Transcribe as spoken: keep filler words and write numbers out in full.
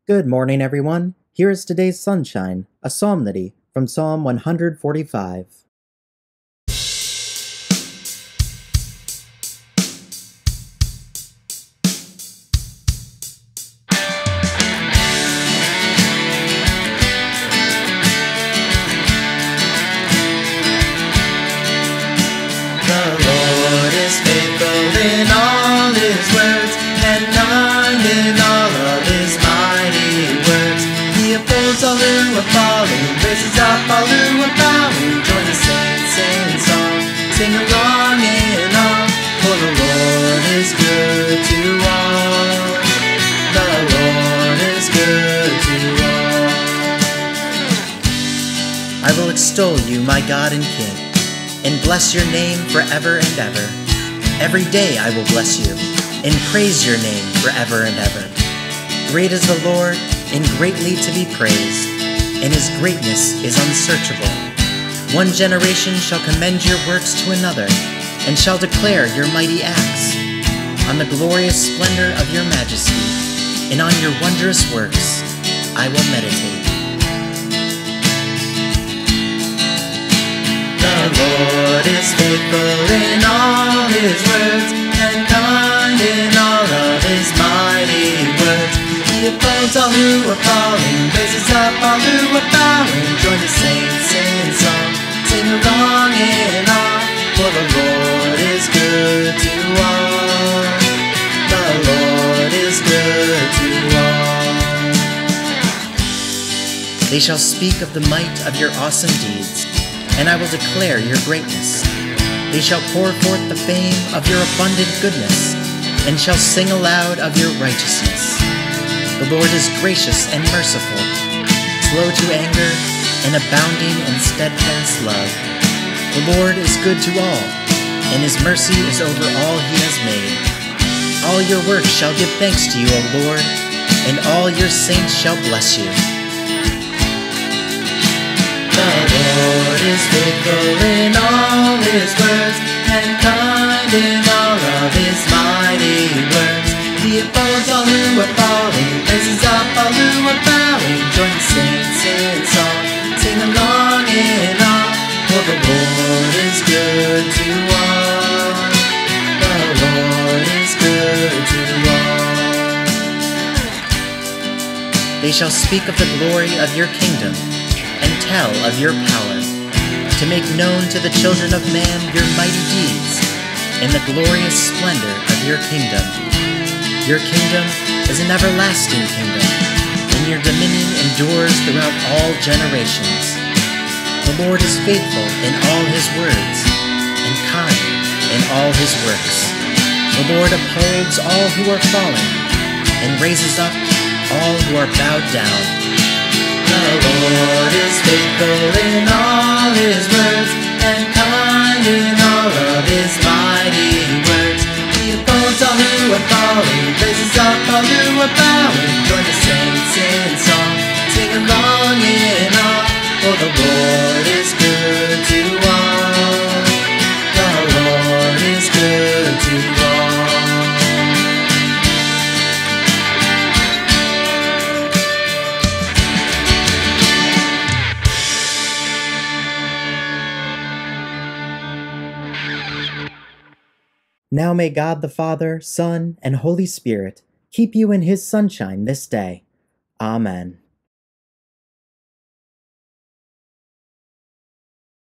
Good morning, everyone. Here is today's sunshine, a psalmody from Psalm one forty-five. The Lord is faithful in all His words, and kind in all of His mighty works. He upholds all who are falling, raises up all who are bowing. Join the saints in song, sing along in all. For the Lord is good to all. The Lord is good to all. I will extol you, my God and King, and bless your name forever and ever. Every day I will bless you, and praise your name forever and ever. Great is the Lord, and greatly to be praised, and His greatness is unsearchable. One generation shall commend your works to another, and shall declare your mighty acts. On the glorious splendor of your majesty, and on your wondrous works, I will meditate. The Lord is faithful in all His words, and kind in all of His mighty works. He upholds all who are falling, raises up all who are bowing. Join the saints in song, sing along in all. For the Lord is good to all. The Lord is good to all. They shall speak of the might of your awesome deeds, and I will declare your greatness. They shall pour forth the fame of your abundant goodness, and shall sing aloud of your righteousness. The Lord is gracious and merciful, slow to anger, and abounding in steadfast love. The Lord is good to all, and His mercy is over all He has made. All your works shall give thanks to you, O Lord, and all your saints shall bless you. The Lord is faithful in all His words, and kind in all of His mighty works. He upholds all who are falling, raises up all who are bowing. Join the saints in song, sing along in all. For the Lord is good to all. The Lord is good to all. They shall speak of the glory of your kingdom, and tell of your power, to make known to the children of man your mighty deeds, and the glorious splendor of your kingdom. Your kingdom is an everlasting kingdom, and your dominion endures throughout all generations. The Lord is faithful in all His words, and kind in all His works. The Lord upholds all who are fallen, and raises up all who are bowed down. The Lord is faithful in all His words, and kind in all of His mighty works. He upholds all who are falling, raises up all who are bowing. Join the saints in song, sing along in all. For the Lord is good to all. The Lord is good to all. Now may God the Father, Son, and Holy Spirit keep you in His sunshine this day. Amen.